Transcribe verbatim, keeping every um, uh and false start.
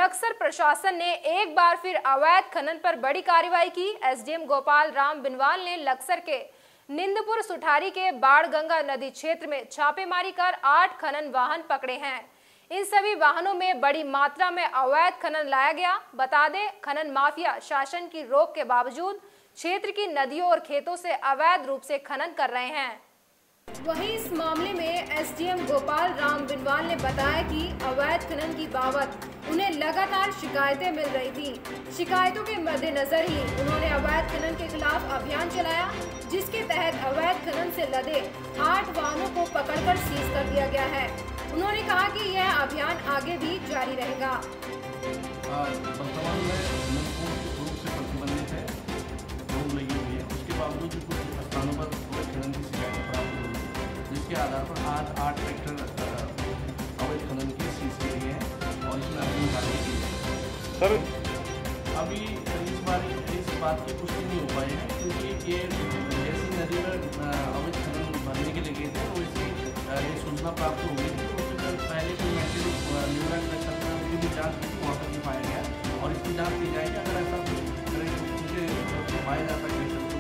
लक्सर प्रशासन ने एक बार फिर अवैध खनन पर बड़ी कार्रवाई की। एसडीएम गोपाल राम बिनवाल ने लक्सर के निंदपुर सुठारी के बाणगंगा नदी क्षेत्र में छापेमारी कर आठ खनन वाहन पकड़े हैं। इन सभी वाहनों में बड़ी मात्रा में अवैध खनन लाया गया। बता दें, खनन माफिया शासन की रोक के बावजूद क्षेत्र की नदियों और खेतों से अवैध रूप से खनन कर रहे हैं। वहीं इस मामले में एसडीएम गोपाल राम बिनवाल ने बताया कि अवैध खनन की बाबत उन्हें लगातार शिकायतें मिल रही थी। शिकायतों के मद्देनजर ही उन्होंने अवैध खनन के खिलाफ अभियान चलाया, जिसके तहत अवैध खनन से लदे आठ वाहनों को पकड़कर सीज कर दिया गया है। उन्होंने कहा कि यह अभियान आगे भी जारी रहेगा। वर्तमान में रूप से प्रतिबंधित है, रोक लगी हुई है, उसके बावजूद भी कुछ स्थानों पर खनन की शिकायतें प्राप्त हुई, जिसके आधार पर आज आठ ट्रैक्टर अवैध खनन की सीज की गई है और इसमें अपनी कार्रवाई की है। सर अभी इस बार इस बात की पुष्टि नहीं हो पाई है, क्योंकि ये जैसी नदी में अवैध खनन भरने के लिए गए थे तो इसी ये सूचना प्राप्त हो गई थी। तो उससे पहले कोई मैटर न्यूयॉर्क की जाँच की वहाँ पर नहीं पाया गया और इसकी जाँच की जाएगी। अगर ऐसा कुछ पाया जाता है